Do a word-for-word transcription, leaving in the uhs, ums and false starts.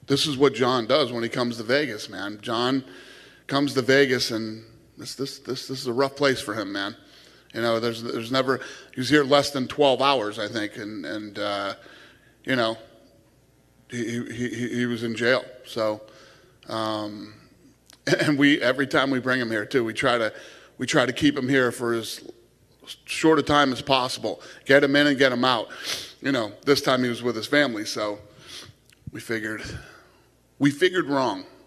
this is what Jon does when he comes to Vegas, man. Jon comes to Vegas, and this this this this is a rough place for him, man. You know, there's there's never he was here less than twelve hours, I think, and and uh, you know, he he he was in jail. So, um, and we every time we bring him here too, we try to we try to keep him here for as short a time as possible. Get him in and get him out. You know, this time he was with his family, so we figured we figured wrong.